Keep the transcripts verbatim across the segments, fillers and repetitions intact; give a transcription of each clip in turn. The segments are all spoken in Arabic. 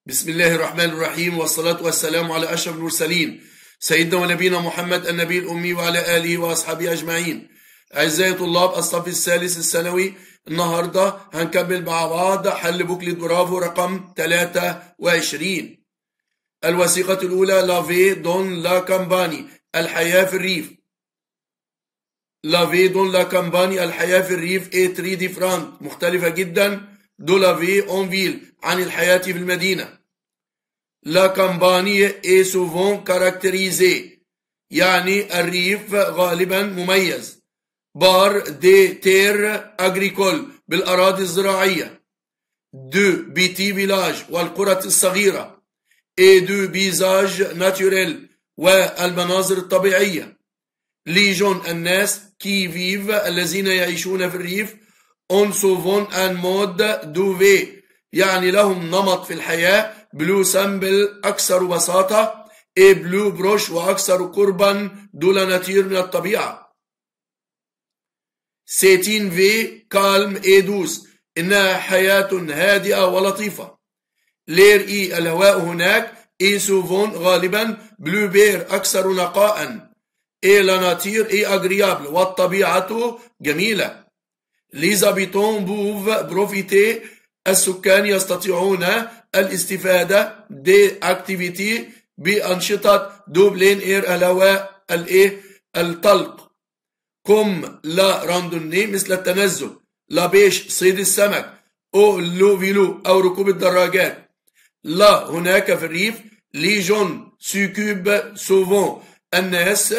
بسم الله الرحمن الرحيم، والصلاة والسلام على أشرف المرسلين سيدنا ونبينا محمد النبي الأمي وعلى آله وأصحابه أجمعين. أعزائي طلاب الصف الثالث الثانوي، النهاردة هنكمل مع بعض حل بوكلت برافو رقم ثلاثة وعشرين. الوثيقة الأولى لافي دون لا كامباني، الحياة في الريف. لافي دون لا كامباني، الحياة في الريف اي تري ديفرانت، مختلفة جدا. دو لافي اون فيل، عن الحياة في المدينة. لا كامباني اي سوفون كاركتريزي، يعني الريف غالبا مميز. بار دي تير اغريكول، بالأراضي الزراعية. دو بيتي فيلاج، والقرى الصغيرة. اي دو بيزاج ناتوريل، والمناظر الطبيعية. ليجون، الناس. كي فيف، الذين يعيشون في الريف. اون سوفون ان مود دو في، يعني لهم نمط في الحياة. بلو سامبل، أكثر بساطة. اي بلو بروش، وأكثر قربا. دول ناتير، من الطبيعة. سيتين في كالم اي دوس، إنها حياة هادئة ولطيفة. لير اي، الهواء هناك. اي سوفون، غالبا. بلو بير، أكثر نقاء. اي لا ناتير اي اغريابل، والطبيعة جميلة. ليز هابيتون بوف بروفيتي، السكان يستطيعون الاستفادة. دي اكتيفيتي، بأنشطة. دوبلين اير، الهواء الايه الطلق. كوم لا راندوني، مثل التنزه. لا بيش، صيد السمك. او لو فيلو، او ركوب الدراجات. لا، هناك في الريف. ليجون سيكوب سوفون، الناس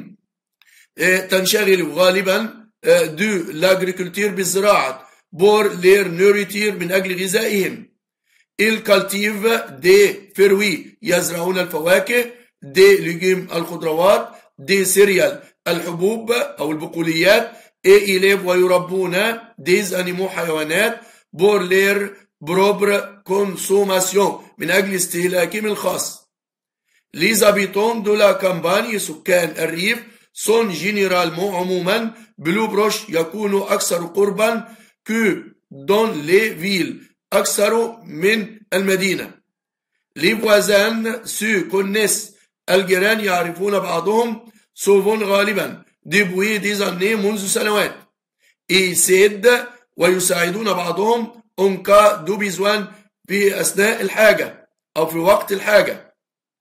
تنشغل غالبا. دو لاغريكولتير، بالزراعة. بور لير نوريتير، من أجل غذائهم. الكالتيف دي فروي، يزرعون الفواكه. دي ليجيم، الخضروات. دي سيريال، الحبوب أو البقوليات. اي إليف، ويربون. ديز أنيمو، حيوانات. بور لير بروبر كونسوماسيون، من أجل استهلاكهم الخاص. ليز هابيتون دو لا كامباني، سكان الريف. سون جينيرالمون، عموما. بلو بروش، يكونوا أكثر قربا. كو دون لي فيل، أكثر من المدينة. لي فوازان سو كونيس، الجيران يعرفون بعضهم. سوفون، غالبا. ديبوي ديزاني، منذ سنوات. اي سيد، ويساعدون بعضهم. اونكا دو بيزوان، في أثناء الحاجة أو في وقت الحاجة.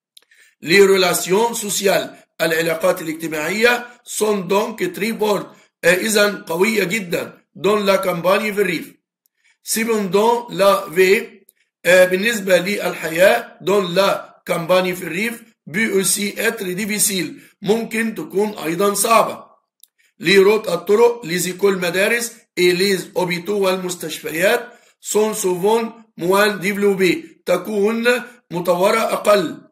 لي ريلاسيون سوسيال، العلاقات الاجتماعية. سون دونك تري بورد، إذا قوية جدا. دون لا كامباني، في الريف. سيبون دون لا في، بالنسبة للحياة. دون لا كامباني، في الريف. بي او سي اتر ديفيسيل، ممكن تكون أيضا صعبة. لي روت، الطرق. ليزيكول، مدارس. إي ليز أوبيتو، والمستشفيات. سون سوفون موان ديفلوبي، تكون مطورة أقل.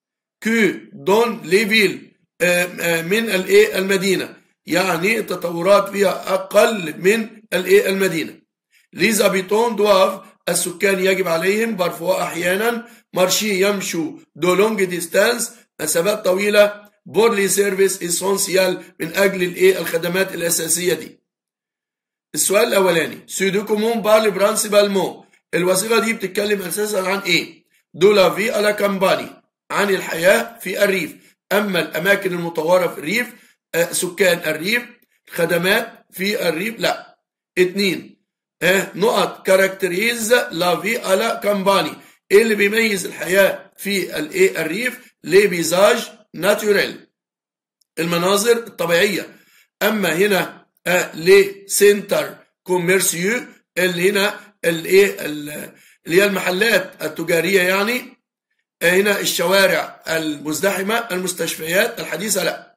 كو دون ليفيل، من الايه المدينة، يعني التطورات فيها أقل من الايه المدينة. ليز هابيتون دواف، السكان يجب عليهم. بارفوا، أحيانا. مارشي، يمشوا. دو لونج ديستانس، مسافات طويلة. بور لي سيرفيس اسونسيال، من أجل الايه الخدمات الأساسية دي. السؤال الأولاني، سودوكومون بارل برانسيبالمون، الوثيقة دي بتتكلم أساسا عن إيه؟ دو لا في ألا كامباني، عن الحياة في الريف. أما الأماكن المطورة في الريف، سكان الريف. خدمات في الريف، لا. اتنين، نقط كاركتريز لا في ألا كامباني، إيه اللي بيميز الحياة في الريف؟ لي بيزاج ناتوريل، المناظر الطبيعية. أما هنا لي سنتر كوميرسيو، اللي هنا اللي هي المحلات التجارية، يعني هنا الشوارع المزدحمة. المستشفيات الحديثة، لا.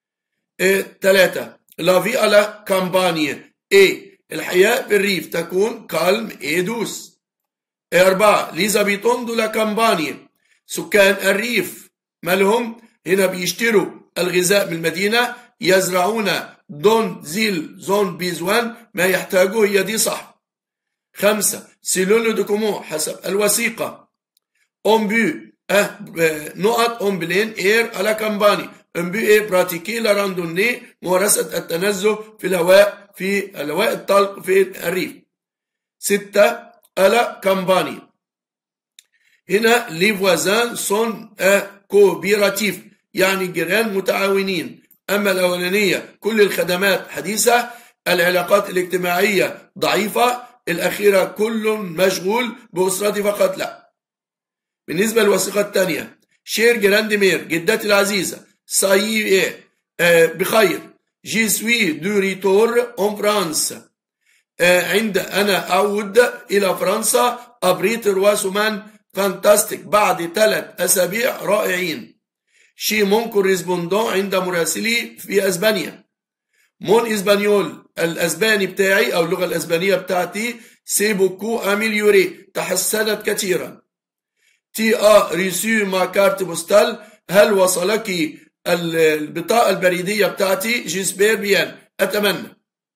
ثلاثة، لا في ألا كامبانيا، ايه الحياة في الريف تكون كالم اي دوس. أربعة، ليزا بيتون دو لا كامبانيا، سكان الريف مالهم؟ هنا بيشتروا الغذاء من المدينة. يزرعون دون زيل زون بيزوان، ما يحتاجوه، هي دي صح. خمسة، سيلون دوكومون، حسب الوثيقة. أمبو، أه نقط أمبلين إير على كامباني. أمبو إيه براتيكي لا راندوني، ممارسة التنزه في الهواء في الهواء الطلق في الريف. ستة، على كامباني. هنا لي فوازان سون كوبيراتيف يعني جيران متعاونين. أما الأولانية كل الخدمات حديثة، العلاقات الاجتماعية ضعيفة، الأخيرة كل مشغول بأسرتي فقط لا. بالنسبة للوثيقة الثانية شير جراند مير جدتي العزيزة ساي بخير جي سوي دو ريتور اون فرانس عند أنا أعود إلى فرنسا أبريت رواسومان فانتاستيك بعد ثلاث أسابيع رائعين. شي مون كوريسبوندون عند مراسلي في أسبانيا. مون إسبانيول الأسباني بتاعي أو اللغة الأسبانية بتاعتي سي بوكو أميليوري تحسنت كثيرا. تي آ ريسو ما كارت بوستال هل وصلك البطاقة البريدية بتاعتي؟ جيسبير بيان أتمنى.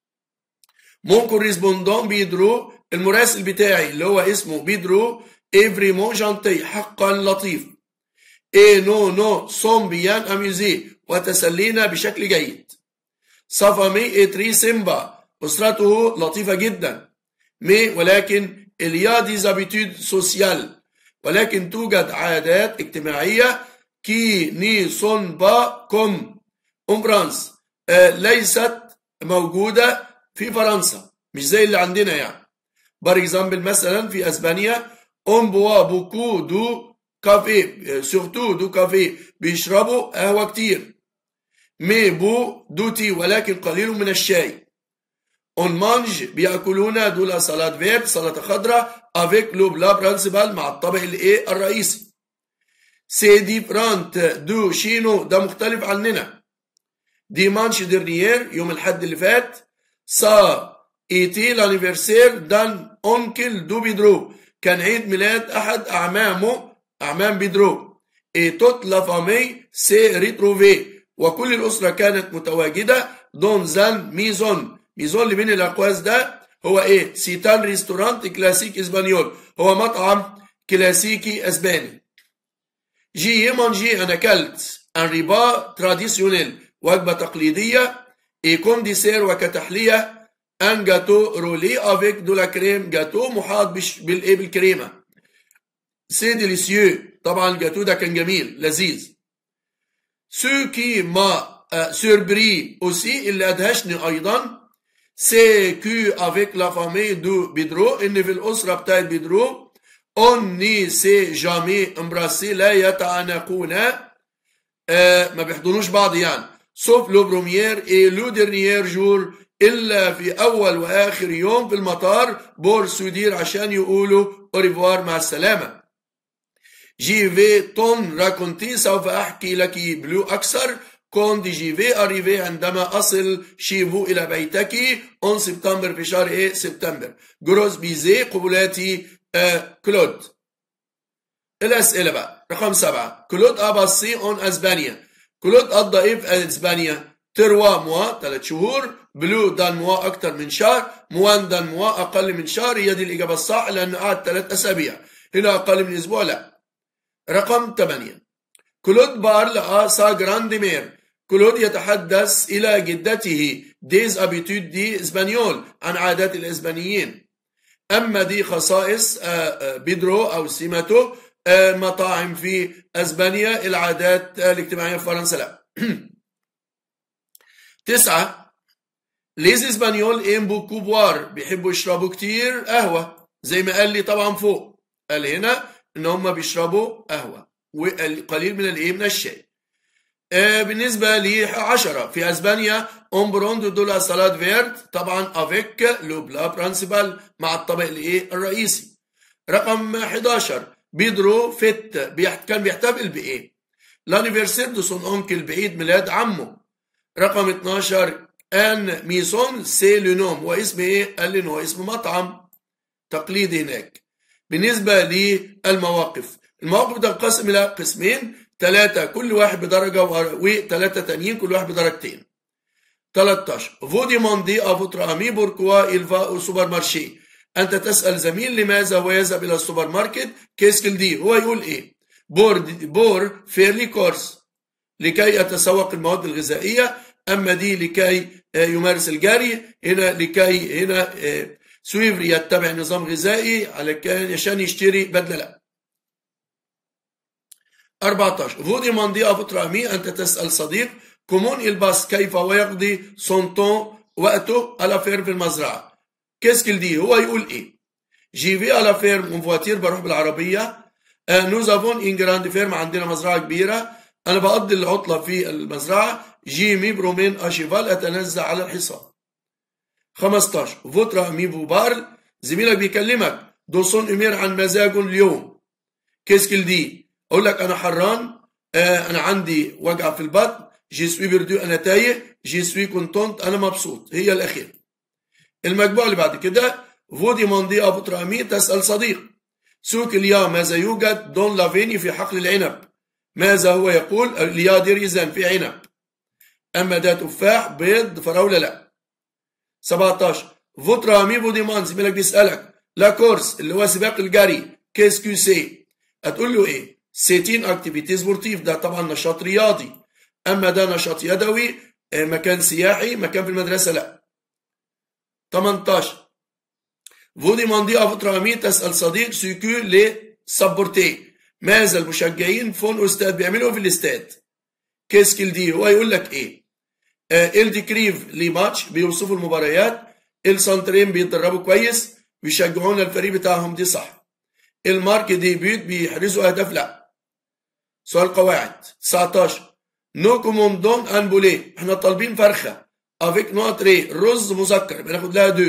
مون كوريسبوندون بيدرو المراسل بتاعي اللي هو اسمه بيدرو إفريمون جانتي حقا لطيف. إيه نو نو سون بيان أميوزي وتسلينا بشكل جيد. صفامي إتري سيمبا أسرته لطيفة جدا. مي ولكن إليا دي زابيتود سوسيال ولكن توجد عادات اجتماعية كي ني سون با كوم أم فرانس آه ليست موجودة في فرنسا مش زي اللي عندنا يعني. بار اكزامبل مثلا في اسبانيا اون بوا بوكو دو كافي سورتو دو كافي بيشربوا قهوة كتير. مي بو دو تي ولكن قليل من الشاي. اون مانج بياكلون دولا سلاد فيرد سلطة خضراء افيك لو بلا برانسيبال مع الطبق الايه الرئيسي. سي دي فرانت دو شينو ده مختلف عننا. دي مانش ديرنيير يوم الحد اللي فات سا ايتي لانيفرسير دان اونكل دو بيدرو كان عيد ميلاد احد اعمامه اعمام بيدرو. اي توت لا فامي سي ريتروفي وكل الاسره كانت متواجده دون زان ميزون. ميزون اللي بين الاقواس ده هو ايه؟ سيتان ريستورانت كلاسيك اسبانيول هو مطعم كلاسيكي اسباني. جي مانجي انا اكلت ان ريبا تراديسيونيل وجبه تقليديه. اي كوم ديسير وكتحليه ان جاتو رولي افيك دو لا كريم جاتو محاط بالايه بالكريمه. سي ديليسيو طبعا الجاتو ده كان جميل لذيذ. سو كي ما سوربري اوسي اللي ادهشني ايضا سي كو افيك لا فامي دو بيدرو ان في الاسره بتاعت بيدرو اون ني سي جامي امبراسي لا يتعانقون آه ما بيحضنوش بعض يعني. سوف لو بروميير اي لو ديرنيير جور الا في اول واخر يوم في المطار بور سودير عشان يقولوا اوريفوار مع السلامه. جي في تون راكونتي سوف احكي لك بلو اكثر. كون دي جي في اريفي عندما اصل شيفو الى بيتك اون سبتمبر في شهر ايه سبتمبر. جروز بيزي قبولاتي آه كلود. الاسئله بقى رقم سبعه كلود اباسي اون اسبانيا. كلود قضى ايه في اسبانيا؟ تروا موا ثلاث شهور. بلو دان موا اكتر من شهر. موان دان موا اقل من شهر. هي دي الاجابه الصح لانه قعد ثلاث اسابيع. هنا اقل من اسبوع لا. رقم ثمانية كلود بارل ا سا جراندي مير. كلود يتحدث الى جدته ديز ابيتود دي اسبانيول عن عادات الاسبانيين. اما دي خصائص بيدرو او سيماتو مطاعم في اسبانيا. العادات الاجتماعيه في فرنسا لا. تسعة ليز اسبانيول ام بوكو بوار بيحبوا يشربوا كتير قهوه زي ما قال لي طبعا فوق. قال هنا ان هم بيشربوا قهوه وقليل من الايه من الشاي. آه بالنسبه ل عشرة في اسبانيا اومبروندو دولا سالاد فيرد طبعا افيك لو بلا برانسيبال مع الطبق الايه الرئيسي. رقم حداشر بيدرو فيت بيحت كان بيحتفل بايه؟ لانيفرسير دو سون اونكل بعيد ميلاد عمه. رقم اتناشر ان ميسون سي لونوم واسم ايه؟ قال لي ان هو اسم مطعم تقليدي هناك. بالنسبه للمواقف المواقف تنقسم الى قسمين ثلاثه كل واحد بدرجه وثلاثه تانيين كل واحد بدرجتين. تلتاشر فو ديموندي ا فوتر امي بوركوا il va au supermarché. انت تسال زميل لماذا هو يذهب الى السوبر ماركت. كيسكل دي هو يقول ايه؟ بور بور فيرلي كورس لكي اتسوق المواد الغذائيه. اما دي لكي يمارس الجري. هنا لكي هنا سويفر يتبع نظام غذائي على عشان يشتري بدله لا. أربعة عشر vous demandez à votre ami أنت تسأل صديق comment il passe كيف ويقضي son temps وقته à la ferme في المزرعة. qu'est-ce qu'il dit؟ هو يقول إيه؟ j'y vais à la ferme en voiture بروح بالعربية. nous avons une grande ferme عندنا مزرعة كبيرة. أنا بقضي العطلة في المزرعة. جي مي برومين أشيفال أتنزع على الحصان. خمسة عشر votre ami vous parle زميلك بيكلمك دو سون أمير عن مزاجه اليوم. qu'est-ce qu'il dit؟ أقول لك أنا حران، آه أنا عندي وجع في البطن، جي سوي بردو أنا تايه، جي سوي كونتونت أنا مبسوط. هي الأخير. المجموعة اللي بعد كده فو ديماندي أ فوتر أمي تسأل صديق سوق اليا ماذا يوجد دون لافيني في حقل العنب. ماذا هو يقول؟ اليا دي ريزان في عنب. أما ده تفاح بيض فراولة لا. سبعة عشر فوتر أمي فو ديمان زميلك بيسألك لا كورس اللي هو سباق الجري كيس كيو سي هتقول له إيه؟ سيتين أكتيفيتي سبورتيف ده طبعا نشاط رياضي. أما ده نشاط يدوي مكان سياحي مكان في المدرسة لا. ثمانية عشر فو ديماندي أ فوتر أمي تسأل صديق سيكو لي سابورتي ماذا المشجعين فون أستاذ بيعملوا في الاستاد. كيسكيل دي هو يقول لك إيه؟ آه إل ديكريف لي ماتش بيوصفوا المباريات. السانترين بيتدربوا كويس بيشجعون الفريق بتاعهم دي صح. المارك دي بيوت بيحرزوا أهداف لا. سؤال قواعد. تسعة عشر نو كوموندون ان بولي احنا طالبين فرخه افيك نوت ري رز مذكر بناخد لها دو.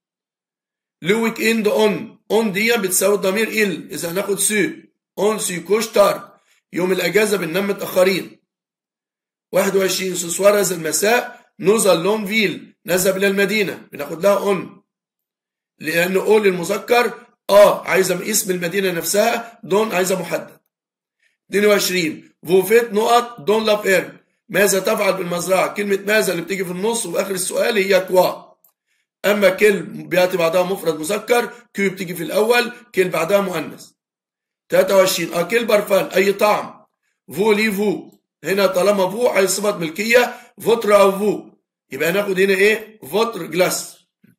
لو ويك اند اون اون دي بتساوي الضمير ال اذا هناخد سو اون سي كوش تارد يوم الاجازه بننام متاخرين. واحد وعشرين سوسوارز المساء نوزل لون فيل نذهب الى المدينه بناخد لها اون لان اول المذكر اه عايزه اسم المدينه نفسها دون عايزه محدد. اثنين وعشرين فوفيت نقط دون لا فيرم ماذا تفعل بالمزرعة. كلمة ماذا اللي بتيجي في النص وآخر السؤال هي كوا. أما كل بيأتي بعدها مفرد مذكر كيو بتيجي في الأول كل بعدها مؤنث. ثلاثة وعشرين أكل برفان أي طعم. فو لي فو هنا طالما فو عايز صفة ملكية فوتر أو فو يبقى ناخد هنا إيه فوتر جلاس.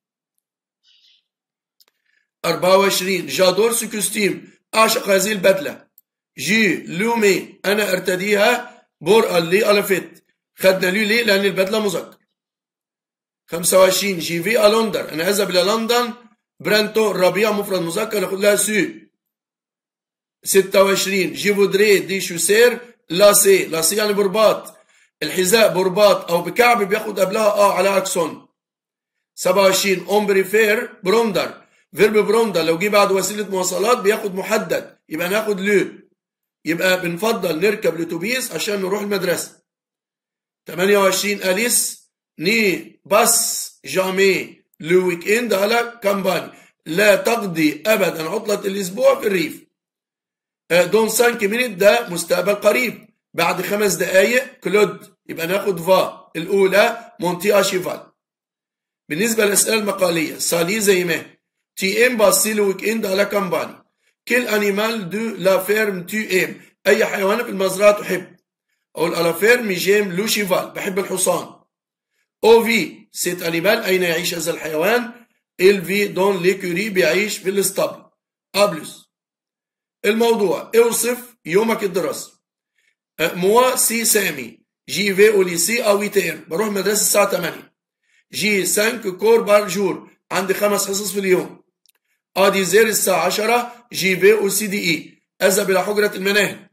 أربعة وعشرين جادور سكوستيم أعشق هذه البدلة. جي لومي أنا أرتديها بور اللي ألفت خدنا لي ليه لأن البدلة مذكر. خمسة وعشرين جي في ألندر أنا أذهب إلى لندن. برانتو ربيع مفرد مذكر ناخد لها سو. ستة وعشرين جي فودري دي شوسير لاسي لاسي يعني برباط. الحذاء برباط أو بكعب بياخد قبلها آه على أكسون. سبعة وعشرين أون بريفير بروندر فيرب بروندر لو جه بعد وسيلة مواصلات بياخد محدد يبقى ناخد لو يبقى بنفضل نركب الاتوبيس عشان نروح المدرسة. ثمانية وعشرين أليس ني باس جامي لو ويك اند على كامباني لا تقضي أبدا عطلة الأسبوع في الريف. دون سانك مينيت ده مستقبل قريب بعد خمس دقايق كلود يبقى ناخد فا الأولى مونتي شيفال. بالنسبة للأسئلة المقالية سالي زي ما تي ام باسي لو ويك اند على كامباني. كل أنيمال دو لا فيرم تو إم أي حيوان في المزرعة تحب. أقول ألا فيرم جيم لو شيفال بحب الحصان. أو في سيت أنيمال أين يعيش هذا الحيوان. إل في دون ليكوري بيعيش في الاسطبل. أبلس الموضوع اوصف يومك الدراسي. موا سي سامي جي في أو ليسي أو ويتير بروح مدرسة الساعة ثمانية. جي سانك كور بار جور عندي خمس حصص في اليوم. ادي زير الساعة عشرة جي في او سي دي اي اذهب الى حجرة المناهل.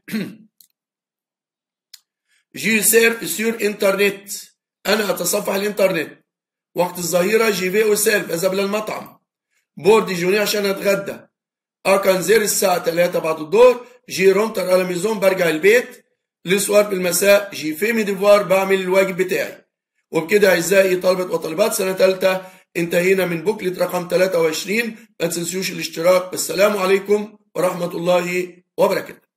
جي سيرف سور انترنت انا اتصفح الانترنت. وقت الظهيرة جي في او سيلف اذهب الى المطعم. بور ديجوني عشان اتغدى. ا كان زير الساعة ثلاثة بعد الظهر جي رونتر على ميزون برجع البيت. لسوار بالمساء جي في مي ديفوار بعمل الواجب بتاعي. وبكده اعزائي طلبة وطالبات سنة ثالثة انتهينا من بوكلت رقم ثلاثة وعشرين. ما تنسوش الاشتراك. السلام عليكم ورحمة الله وبركاته.